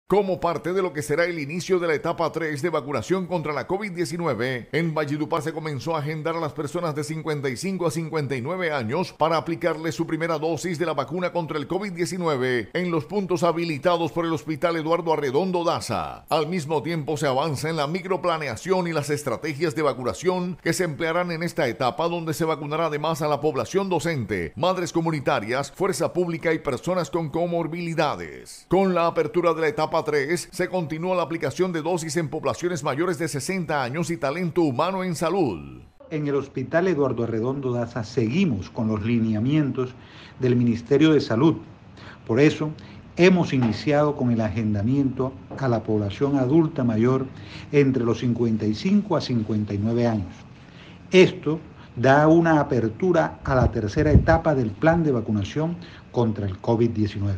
Como parte de lo que será el inicio de la etapa 3 de vacunación contra la COVID-19, en Valledupar se comenzó a agendar a las personas de 55 a 59 años para aplicarles su primera dosis de la vacuna contra el COVID-19 en los puntos habilitados por el Hospital Eduardo Arredondo Daza. Al mismo tiempo se avanza en la microplaneación y las estrategias de vacunación que se emplearán en esta etapa, donde se vacunará además a la población docente, madres comunitarias, fuerza pública y personas con comorbilidades. Con la apertura de la etapa 3, se continúa la aplicación de dosis en poblaciones mayores de 60 años y talento humano en salud. En el Hospital Eduardo Arredondo Daza seguimos con los lineamientos del Ministerio de Salud. Por eso, hemos iniciado con el agendamiento a la población adulta mayor entre los 55 a 59 años. Esto da una apertura a la tercera etapa del plan de vacunación contra el COVID-19.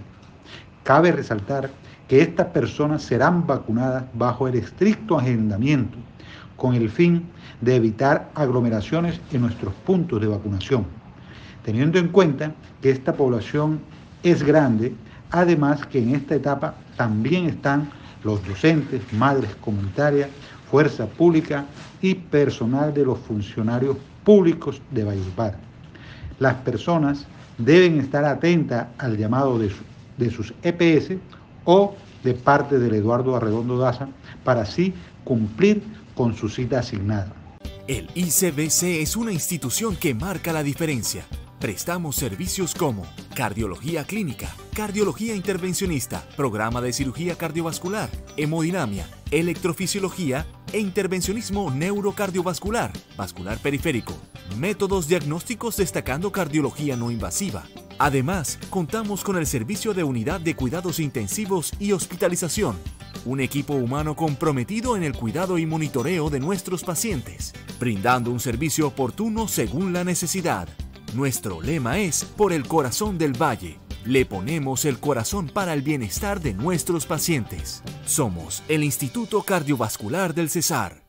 Cabe resaltar que estas personas serán vacunadas bajo el estricto agendamiento con el fin de evitar aglomeraciones en nuestros puntos de vacunación, teniendo en cuenta que esta población es grande, además que en esta etapa también están los docentes, madres comunitarias, fuerza pública y personal de los funcionarios públicos de Valledupar. Las personas deben estar atentas al llamado de sus EPS o de parte del Eduardo Arredondo Daza para así cumplir con su cita asignada. El ICBC es una institución que marca la diferencia. Prestamos servicios como cardiología clínica, cardiología intervencionista, programa de cirugía cardiovascular, hemodinamia, electrofisiología e intervencionismo neurocardiovascular, vascular periférico, métodos diagnósticos destacando cardiología no invasiva. Además, contamos con el servicio de unidad de cuidados intensivos y hospitalización, un equipo humano comprometido en el cuidado y monitoreo de nuestros pacientes, brindando un servicio oportuno según la necesidad. Nuestro lema es Por el corazón del Valle. Le ponemos el corazón para el bienestar de nuestros pacientes. Somos el Instituto Cardiovascular del Cesar.